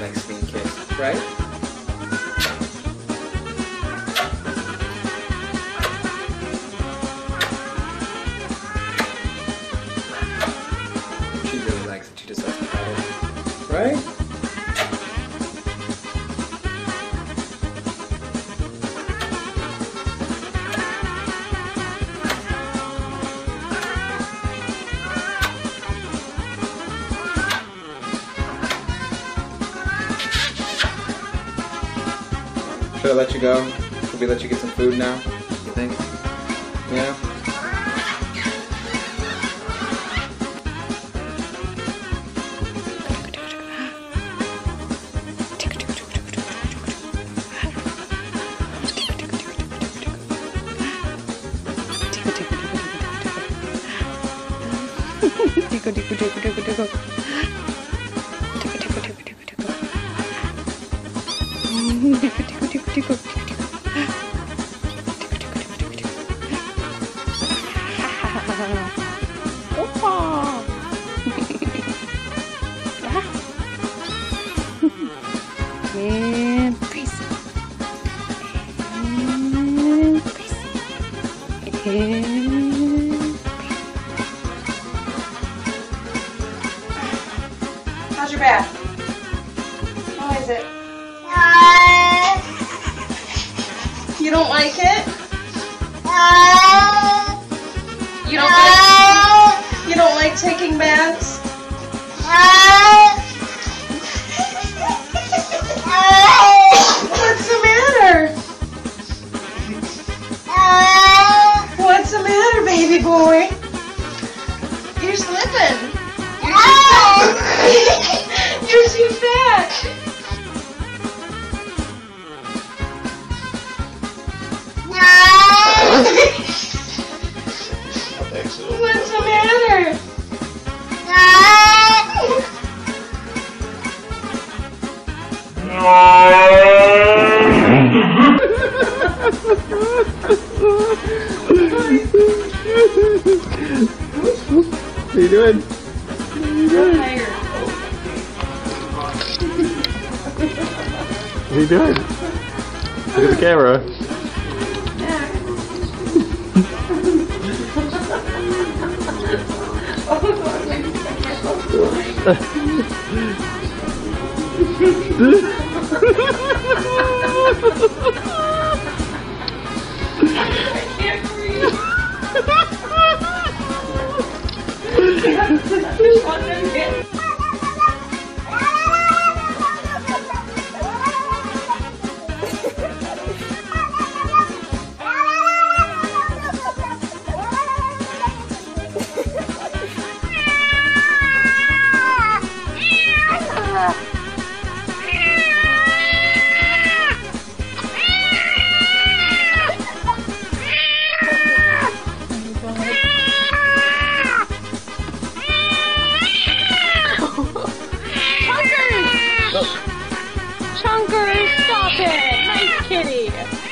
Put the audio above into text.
likes being kissed, right? She really likes it. She just doesn't cut it, right? Should I let you go? Should we let you get some food now? You think? Yeah? Tickle, tickle, tickle, tickle, tickle. Tickle, tickle, tickle, tickle, tickle. Tickle, tickle, tickle, tickle, tickle. And peace. And peace. And how's your bath? How is it? You don't like it? You don't like taking baths? What's the matter? What's the matter, baby boy? You're slipping. You're too fat. What's the matter? What are you doing? I'm tired. What are you doing? Look at the camera. I can't breathe. Chunker, stop it! Nice kitty!